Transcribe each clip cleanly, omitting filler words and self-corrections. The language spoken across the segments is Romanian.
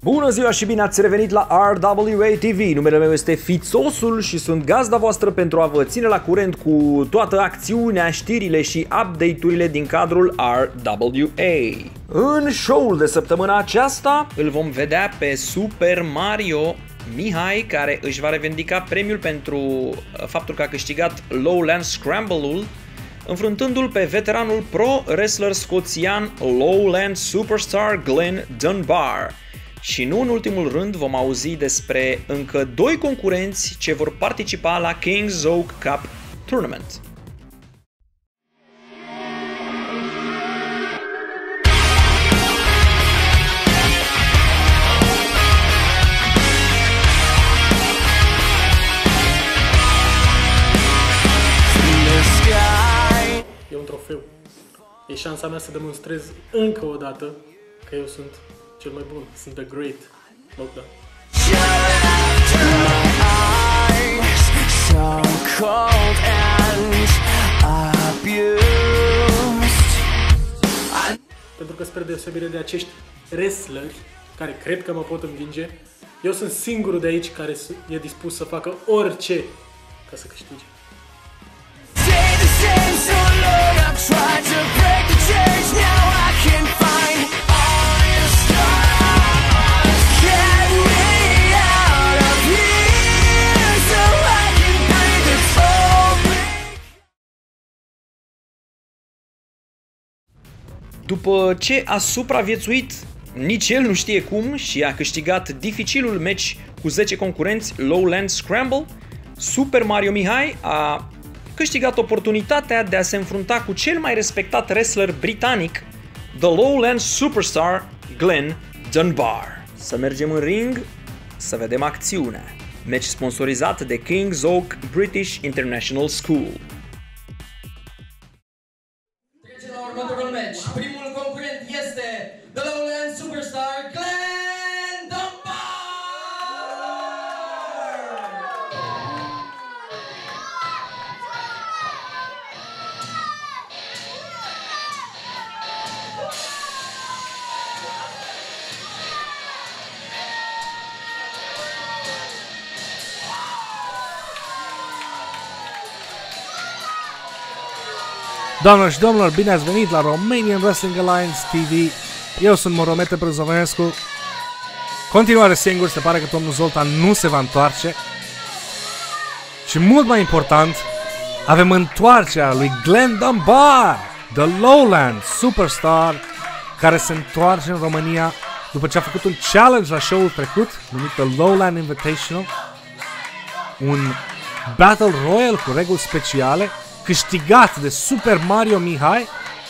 Bună ziua și bine ați revenit la RWA TV. Numele meu este Fițosul și sunt gazda voastră pentru a vă ține la curent cu toată acțiunea, știrile și update-urile din cadrul RWA. În show-ul de săptămâna aceasta îl vom vedea pe Super Mario Mihai, care își va revendica premiul pentru faptul că a câștigat Lowland Scramble-ul, înfruntându-l pe veteranul pro wrestler scoțian Lowland Superstar Glenn Dunbar. Și nu în ultimul rând vom auzi despre încă doi concurenți ce vor participa la King's Oak Cup Tournament. E un trofeu. E șansa mea să demonstrez încă o dată că eu sunt cel mai bun. Sunt the great. Lockdown. Pentru că spre deosebire de acești wrestleri care cred că mă pot învinge, eu sunt singurul de aici care e dispus să facă orice ca să câștige. După ce a supraviețuit, nici el nu știe cum, și a câștigat dificilul meci cu 10 concurenți Lowland Scramble, Super Mario Mihai a câștigat oportunitatea de a se înfrunta cu cel mai respectat wrestler britanic, The Lowland Superstar Glenn Dunbar. Să mergem în ring, să vedem acțiunea. Meci sponsorizat de King's Oak British International School. Trecem la următorul meci. Primul concurent este The Lowland Superstar Glenn Dunbar! Doamnelor și domnilor, bine ați venit la Romanian Wrestling Alliance TV. Eu sunt Moromete Prăzovănescu. Continuare singur, se pare că domnul Zoltan nu se va întoarce. Și mult mai important, avem întoarcerea lui Glenn Dunbar, The Lowland Superstar, care se întoarce în România după ce a făcut un challenge la show-ul trecut, numit The Lowland Invitational. Un Battle Royal cu reguli speciale, câștigat de Super Mario Mihai.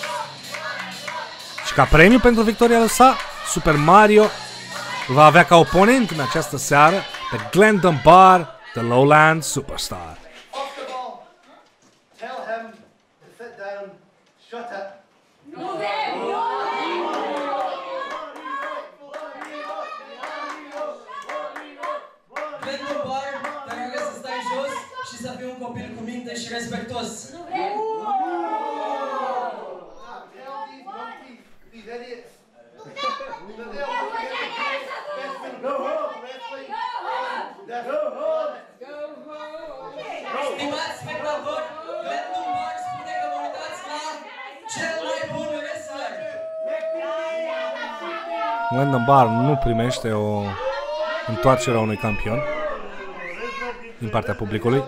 Și ca premiu pentru victoria sa, Super Mario va avea ca oponent în această seară pe Glenn Dunbar, The Lowland Superstar. Glenn Dunbar, te rog să stai jos și să fii un copil cu minte și respectos. Stimați spectatori, Glenn Dunbar spune că vă uitați la cel mai bun wrestler. Glenn Dunbar nu primește o întoarcere a unui campion din partea publicului.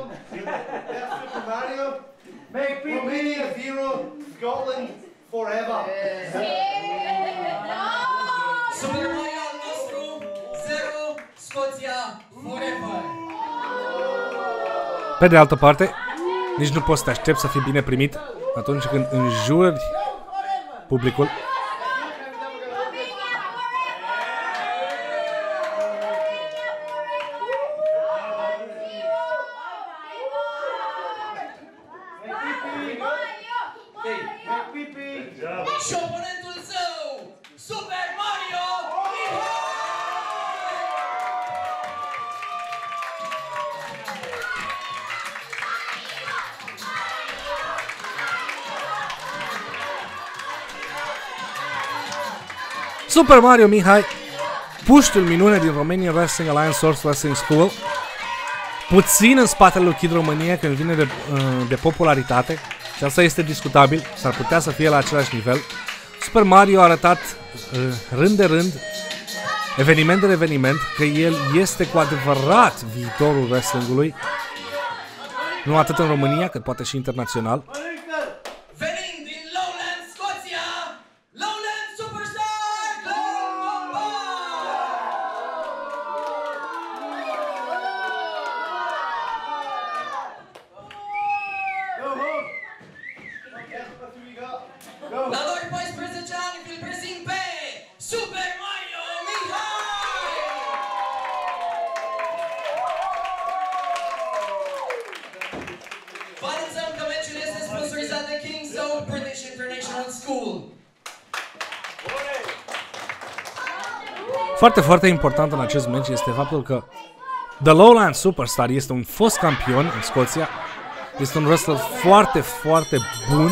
Super Mario al nostru, 0, Scoția forever. Pe de altă parte, nici nu poți să te aștepți să fii bine primit atunci când înjuri publicul. Și oponentul său, Super Mario Mihai! Super Mario Mihai puștiul minune din Romanian Wrestling Alliance Source Wrestling School. Puțin în spatele lui Kid Romania când vine de popularitate. Și asta este discutabil. S-ar putea să fie la același nivel. Super Mario a arătat rând de rând, eveniment de eveniment, că el este cu adevărat viitorul wrestlingului. Nu atât în România, cât poate și internațional. Venind din Lowland, Scoția, Lowland Superstar Glenn Bombard! La doar 14 ani îl prezint pe Super Mario Mihai! Vă anunțăm că meciul este sponsorizat de King's Old British International School. Foarte, foarte important în acest meci este faptul că The Lowland Superstar este un fost campion în Scoția. Este un wrestler foarte, foarte bun.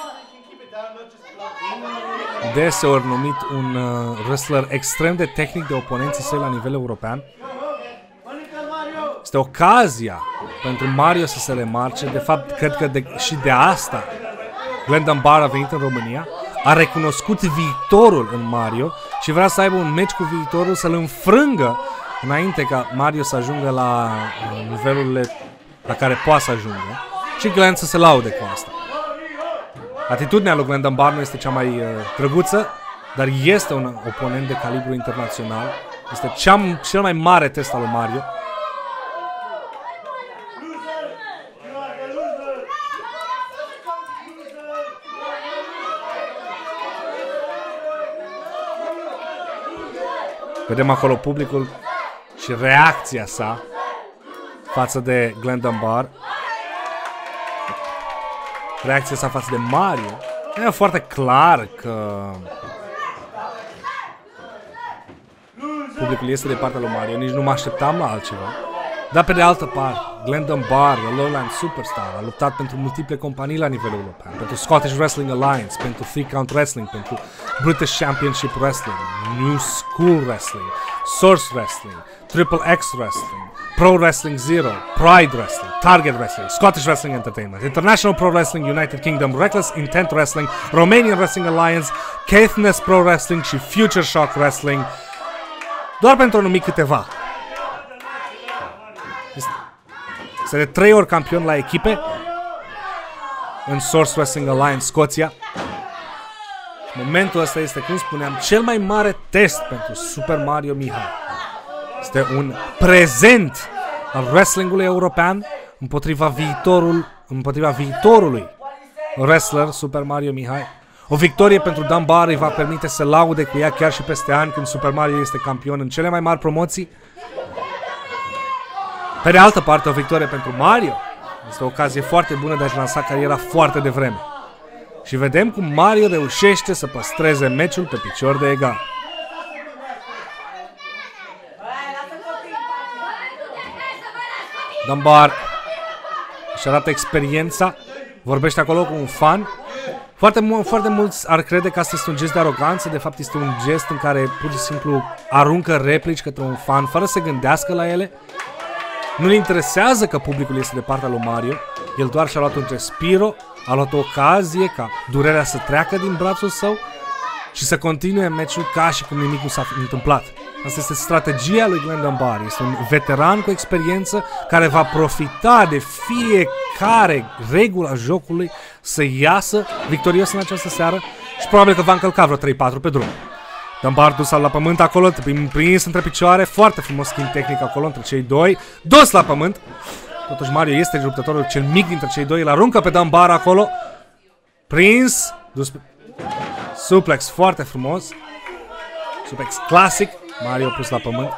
Deseori numit un wrestler extrem de tehnic de oponenții săi la nivel european. Este ocazia pentru Mario să se remarce. De fapt, cred că și de asta Glenn Dunbar a venit în România. A recunoscut viitorul în Mario și vrea să aibă un meci cu viitorul, să-l înfrângă înainte ca Mario să ajungă la nivelurile la care poate să ajungă. Și Glenn să se laude cu asta. Atitudinea lui Glenn Dunbar nu este cea mai drăguță, dar este un oponent de calibru internațional. Este cel mai mare test al lui Mario. Vedem acolo publicul și reacția sa față de Glenn Dunbar. Reacția sa față de Mario. E foarte clar că publicul este de partea lui Mario. Nici nu mă așteptam la altceva. Dar pe de altă parte, Glenn Dunbar, The Lowland Superstar, a luptat pentru multiple companii la nivel european. Pentru Scottish Wrestling Alliance, pentru Free Count Wrestling, pentru British Championship Wrestling, New School Wrestling, Source Wrestling, Triple X Wrestling, Pro Wrestling Zero, Pride Wrestling, Target Wrestling, Scottish Wrestling Entertainment, International Pro Wrestling United Kingdom, Reckless Intent Wrestling, Romanian Wrestling Alliance, Caithness Pro Wrestling și Future Shock Wrestling. Doar pentru a numi câteva. Este de 3 ori campion la echipe în Source Wrestling Alliance Scoția. Momentul ăsta este, cum spuneam, cel mai mare test pentru Super Mario Mihai. Este un prezent al wrestlingului european împotriva viitorului wrestler Super Mario Mihai. O victorie pentru Dunbar îi va permite să laude cu ea chiar și peste ani, când Super Mario este campion în cele mai mari promoții. Pe de altă parte, o victorie pentru Mario este o ocazie foarte bună de a-și lansa cariera foarte devreme. Și vedem cum Mario reușește să păstreze meciul pe picior de egal. Dunbar își arată experiența, vorbește acolo cu un fan. Foarte mulți ar crede că asta este un gest de aroganță, de fapt este un gest în care pur și simplu aruncă replici către un fan fără să gândească la ele. Nu-l interesează că publicul este de partea lui Mario, el doar și-a luat un respiro, a luat o ocazie ca durerea să treacă din brațul său și să continue meciul ca și cum nimic nu s-a întâmplat. Asta este strategia lui Glenn Dunbar. Este un veteran cu experiență care va profita de fiecare regulă a jocului să iasă victorios în această seară și probabil că va încălca vreo 3-4 pe drum. Dunbar dus la pământ acolo, prins între picioare, foarte frumos schimb tehnic acolo între cei doi, dus la pământ. Totuși Mario este luptătorul cel mic dintre cei doi, îl aruncă pe Dunbar acolo, prins, dus pe... suplex foarte frumos, suplex clasic, Mario pus la pământ.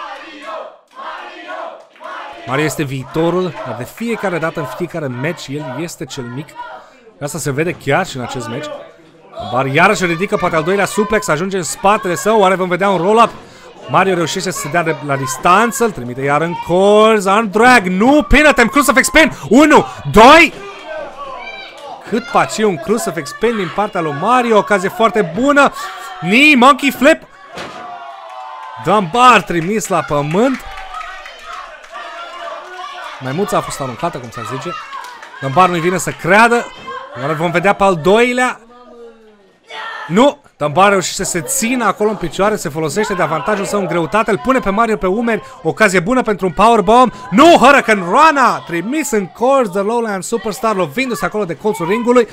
Mario este viitorul, dar de fiecare dată, în fiecare match, el este cel mic. Asta se vede chiar și în acest match. Dunbar iarăși ridică, poate al doilea suplex, ajunge în spatele său, oare vom vedea un roll-up? Mario reușește să se dea de la distanță, îl trimite iar în colț, arm drag, nu, pin attempt, crucifix pin, 1, 2... Cât pace un crucifix pin din partea lui Mario, ocazie foarte bună, knee, monkey flip. Dunbar trimis la pământ. Maimuța a fost aruncată, cum s-ar zice. Dunbar nu-i vine să creadă. Oare vom vedea pe al doilea? Nu! Dunbar reușește să se țină acolo în picioare, se folosește de avantajul său în greutate, îl pune pe Mario pe umeri, ocazie bună pentru un powerbomb. Nu! Hurricane Rana! Trimis în colț de Lowland Superstar, lovindu-se acolo de colțul ringului.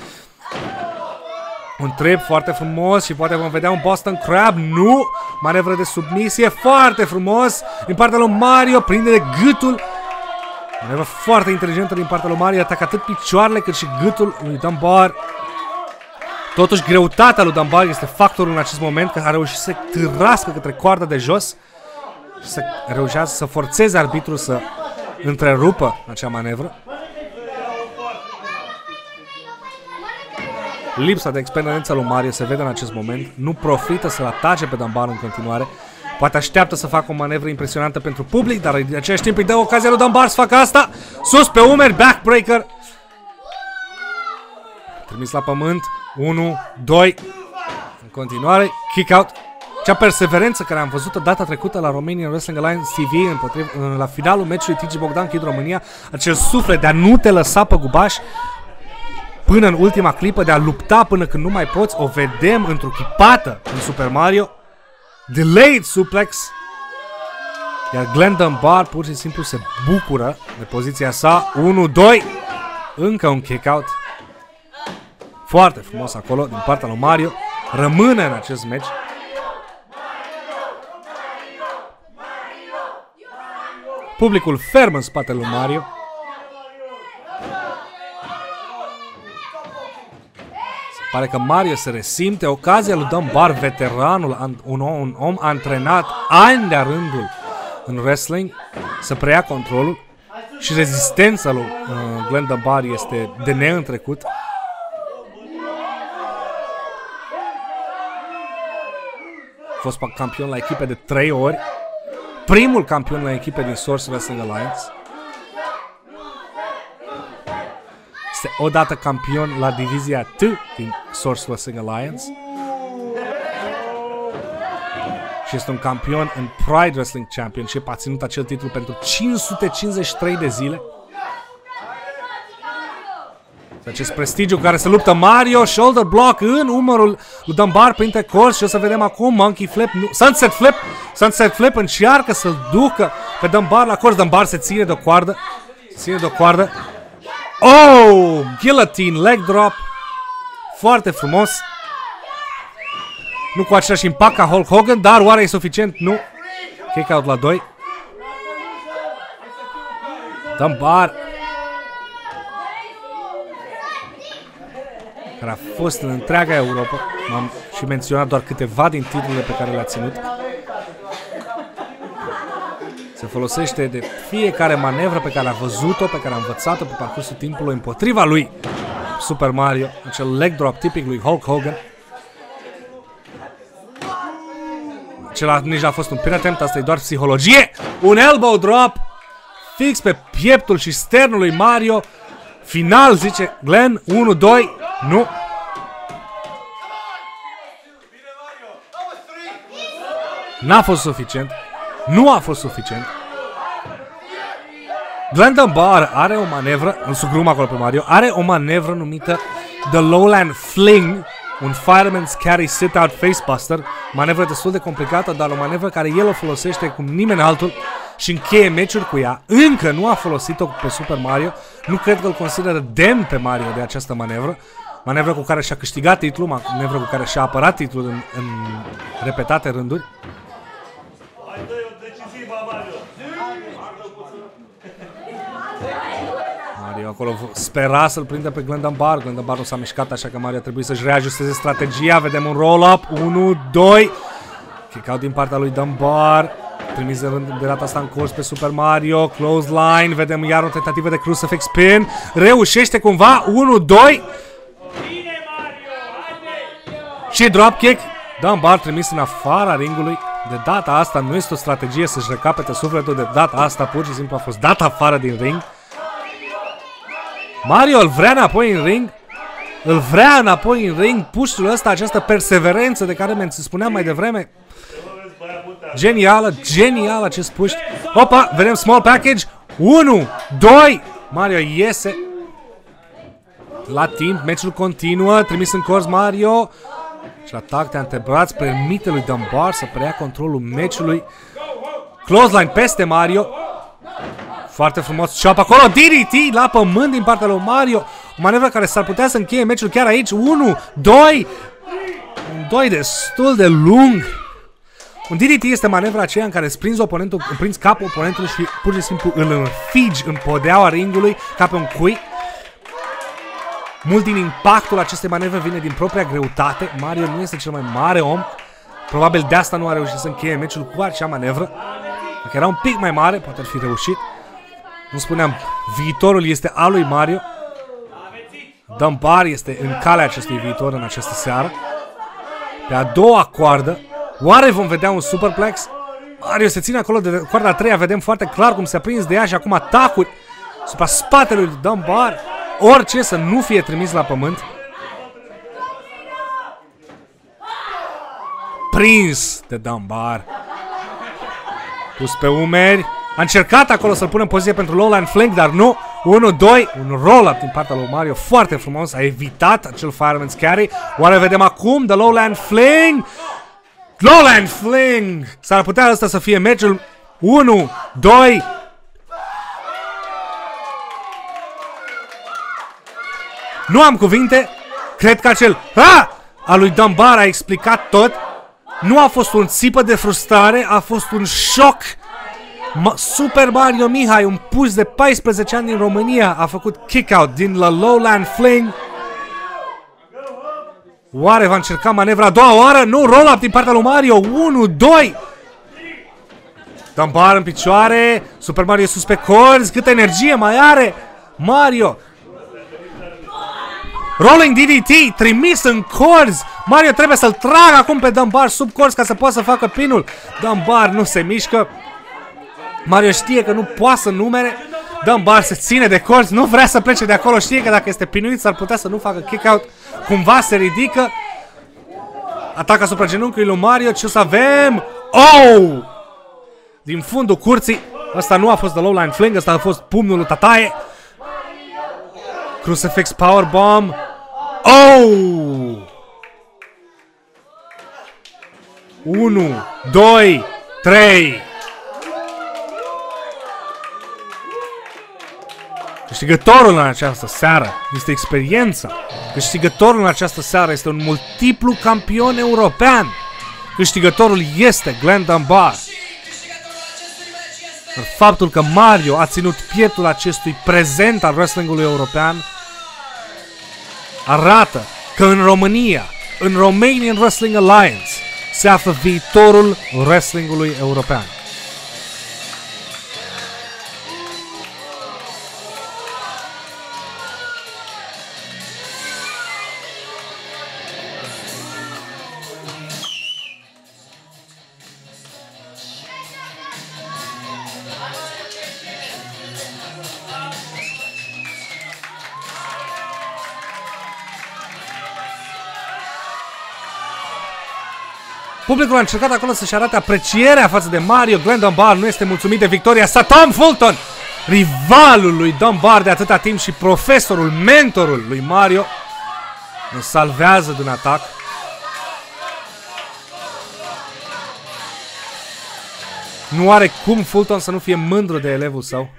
Un trip foarte frumos și poate vom vedea un Boston Crab. Nu! Manevră de submisie foarte frumos din partea lui Mario, prinde de gâtul. Manevră foarte inteligentă din partea lui Mario, atacă atât picioarele cât și gâtul lui Dunbar. Totuși, greutatea lui Dunbar este factorul în acest moment, că a reușit să târască către coarda de jos și să reușească să forțeze arbitrul să întrerupă acea manevră. Lipsa de experiență lui Mario se vede în acest moment. Nu profită să-l atace pe Dunbar în continuare. Poate așteaptă să facă o manevră impresionantă pentru public, dar în același timp îi dă ocazia lui Dunbar să facă asta. Sus pe umeri, backbreaker. Trimis la pământ. 1, 2. În continuare, kick out. Cea perseverență care am văzut-o data trecută la Romanian Wrestling Alliance TV la finalul meciului TG Bogdan Kid România, acel suflet de a nu te lăsa pe gubaș până în ultima clipă, de a lupta până când nu mai poți, o vedem întruchipată în Super Mario. Delayed suplex. Iar Glenn Dunbar pur și simplu se bucură de poziția sa. 1, 2. Încă un kick out. Foarte frumos acolo din partea lui Mario. Rămâne în acest meci. Publicul ferm în spatele lui Mario. Se pare că Mario se resimte. Ocazia lui Dunbar, veteranul, un om antrenat ani de-a rândul în wrestling, să preia controlul. Și rezistența lui Glenn Dunbar este de neîntrecut. A fost campion la echipe de 3 ori. Primul campion la echipe din Source Wrestling Alliance. Este odată campion la divizia T din Source Wrestling Alliance. Și este un campion în Pride Wrestling Championship. A ținut acel titlu pentru 553 de zile. Acest prestigiu cu care se luptă Mario. Shoulder block în umărul lui Dunbar printre colț. Și o să vedem acum Monkey Flip, Sunset Flip. Sunset Flip încearcă să-l ducă pe Dunbar la colț. Dunbar se ține de o coardă. Se ține de o coardă. Oh! Guillotine leg drop. Foarte frumos. Nu cu același impact ca Hulk Hogan, dar oare e suficient? Nu. Kick out la 2. Dunbar, care a fost în întreaga Europa. M-am și menționat doar câteva din titlurile pe care le-a ținut. Se folosește de fiecare manevră pe care a văzut-o, pe care a învățat-o pe parcursul timpului împotriva lui Super Mario. Acel leg drop tipic lui Hulk Hogan. Acela nici n-a fost un pin attempt, asta e doar psihologie. Un elbow drop fix pe pieptul și sternul lui Mario. Final, zice Glenn. 1, 2, nu. N-a fost suficient. Nu a fost suficient. Glenn Dunbar are o manevră, îl sugrum acolo pe Mario, are o manevră numită The Lowland Fling, un Fireman's Carry Sit-Out Facebuster, manevră destul de complicată, dar o manevră care el o folosește cum nimeni altul și încheie meciuri cu ea. Încă nu a folosit-o pe Super Mario, nu cred că îl consideră demn pe Mario de această manevră, manevră cu care și-a câștigat titlul, manevră cu care și-a apărat titlul în repetate rânduri. Mario acolo spera să-l prindă pe Glenn Dunbar. Glenn Dunbar nu s-a mișcat, așa că Mario a trebuit să-și reajusteze strategia. Vedem un roll-up. 1, 2. Kick-out din partea lui Dunbar. Trimis de data asta în curs pe Super Mario. Clothesline. Vedem iar o tentativă de crucifix pin. Reușește cumva. 1, 2. Și dropkick. Dunbar trimis în afara ringului. De data asta nu este o strategie să-și recapete sufletul. De data asta pur și simplu a fost dat afară din ring. Mario îl vrea înapoi în ring. Îl vrea înapoi în ring. Pușul ăsta, această perseverență de care spuneam mai devreme. Genială, genială acest push. Opa, vedem small package. 1, 2. Mario iese. La timp, meciul continuă. Trimis în cors Mario. Și atac de antebraț permite lui Dunbar să preia controlul meciului. Clothesline peste Mario. Foarte frumos shop acolo. DDT la pământ din partea lui Mario. O manevră care s-ar putea să încheie meciul chiar aici. 1, 2. Un 2 destul de lung. Un DDT este manevra aceea în care îți prinzi oponentul, prinzi capul oponentului și pur și simplu îl înfigi în podeaua ringului ca pe un cui. Mult din impactul acestei manevre vine din propria greutate. Mario nu este cel mai mare om. Probabil de asta nu a reușit să încheie meciul cu acea manevră. Dacă era un pic mai mare, poate ar fi reușit. Nu spuneam, viitorul este al lui Mario. Dunbar este în calea acestui viitor în această seară. Pe a doua coardă. Oare vom vedea un superplex? Mario se ține acolo de coarda a treia. Vedem foarte clar cum se-a prins de ea și acum atacuri supra spatelui lui Dunbar. Orice să nu fie trimis la pământ. Prins de Dunbar. Pus pe umeri. A încercat acolo să-l pună în poziție pentru lowland flank, dar nu. 1, 2, un roll-up din partea lui Mario. Foarte frumos, a evitat acel fireman's carry. Oare vedem acum de lowland fling? Lowland fling! S-ar putea ăsta să fie meciul. 1, 2. Nu am cuvinte. Cred că acel a lui Dunbar a explicat tot. Nu a fost un țipă de frustrare, a fost un șoc. Super Mario Mihai, un puș de 14 ani din România, a făcut kick-out din la lowland fling. Oare va încerca manevra a doua oară? Nu, roll-up din partea lui Mario. 1, 2. Dunbar în picioare. Super Mario sus pe corzi. Câtă energie mai are Mario. Rolling DDT, trimis în corzi. Mario trebuie să-l tragă acum pe Dunbar sub corzi ca să poată să facă pinul. Dunbar nu se mișcă. Mario știe că nu poate să numere. Dunbar se ține de corzi, nu vrea să plece de acolo. Știe că dacă este pinuit s-ar putea să nu facă kick-out. Cumva se ridică. Atac asupra genunchiului lui Mario. Ce o să avem? Oh! Din fundul curții. Ăsta nu a fost de lowline fling, ăsta a fost pumnul lui Tataie. Crucifix powerbomb. Oh! 1, 2, 3. Câștigătorul în această seară este experiența. Câștigătorul în această seară este un multiplu campion european. Câștigătorul este Glenn Dunbar. Faptul că Mario a ținut pieptul acestui prezent al wrestlingului european arată că în România, în Romanian Wrestling Alliance, se află viitorul wrestlingului european. Publicul a încercat acolo să-și arate aprecierea față de Mario. Glenn Dunbar nu este mulțumit de victoria sa. Tom Fulton, rivalul lui Dunbar de atâta timp și profesorul, mentorul lui Mario, îl salvează de un atac. Nu are cum Fulton să nu fie mândru de elevul său.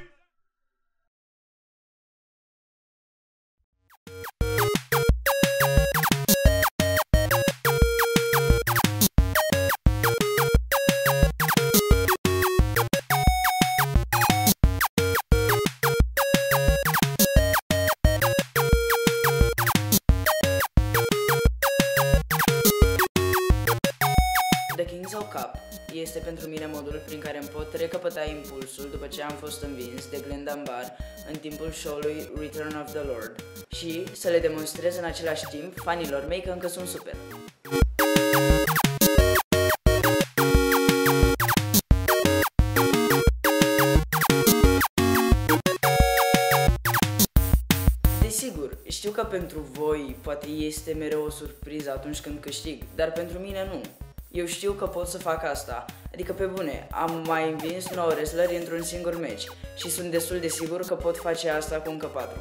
Cup este pentru mine modul prin care îmi pot recăpăta impulsul după ce am fost învins de Glenn Dunbar în timpul show-ului Return of the Lord și să le demonstrez în același timp fanilor mei că încă sunt super. Desigur, știu că pentru voi poate este mereu o surpriză atunci când câștig, dar pentru mine nu. Eu știu că pot să fac asta. Adică pe bune, am mai învins 9 wrestleri într-un singur meci și sunt destul de sigur că pot face asta cu încă 4.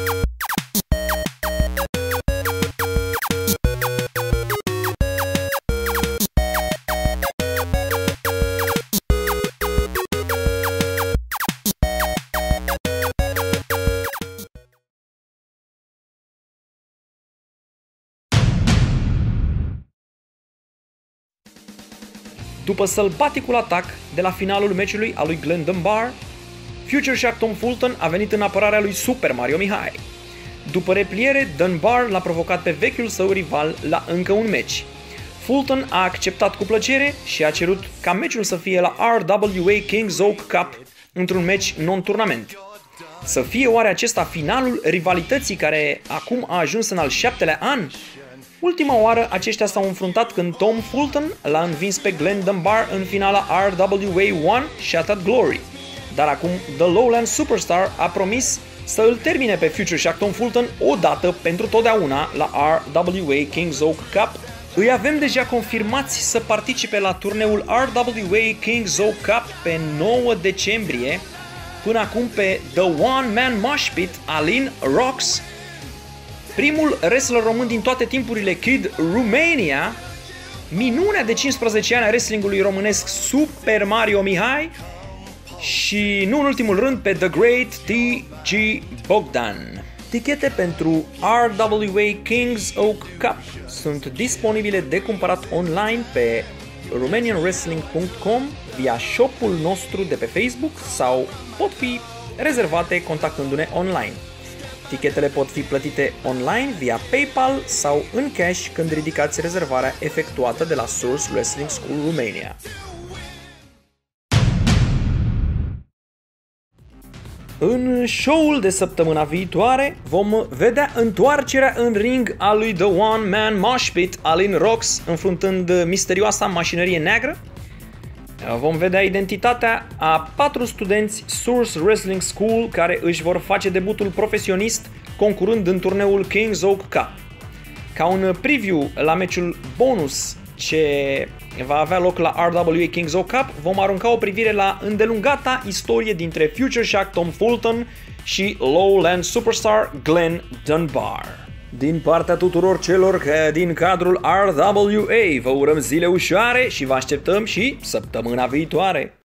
După sălbaticul atac de la finalul meciului al lui Glenn Dunbar, Future Shock Tom Fulton a venit în apărarea lui Super Mario Mihai. După repliere, Dunbar l-a provocat pe vechiul său rival la încă un meci. Fulton a acceptat cu plăcere și a cerut ca meciul să fie la RWA Kings Oak Cup într-un meci non-turnament. Să fie oare acesta finalul rivalității care acum a ajuns în al 7-lea an? Ultima oară aceștia s-au înfruntat când Tom Fulton l-a învins pe Glenn Dunbar în finala RWA 1 Shattered Glory. Dar acum The Lowland Superstar a promis să îl termine pe Future Shock Tom Fulton odată pentru totdeauna la RWA Kings Oak Cup. Îi avem deja confirmați să participe la turneul RWA Kings Oak Cup pe 9 decembrie, până acum pe The One Man Mosh Pit Alin Rocks, primul wrestler român din toate timpurile, Kid Romania, minunea de 15 ani a wrestlingului românesc Super Mario Mihai și, nu în ultimul rând, pe The Great T.G. Bogdan. Tichete pentru RWA Kings Oak Cup sunt disponibile de cumpărat online pe romanianwrestling.com via shop-ul nostru de pe Facebook sau pot fi rezervate contactându-ne online. Tichetele pot fi plătite online via PayPal sau în cash când ridicați rezervarea efectuată de la Source Wrestling School Romania. În show-ul de săptămâna viitoare vom vedea întoarcerea în ring a lui The One Man Mosh Pit Alin Rocks înfruntând misterioasa mașinărie neagră. Vom vedea identitatea a 4 studenți Source Wrestling School care își vor face debutul profesionist concurând în turneul Kings Oak Cup. Ca un preview la meciul bonus ce va avea loc la RWA Kings Oak Cup, vom arunca o privire la îndelungata istorie dintre Future Shock Tom Fulton și Lowland Superstar Glenn Dunbar. Din partea tuturor celor din cadrul RWA, vă urăm zile ușoare și vă așteptăm și săptămâna viitoare!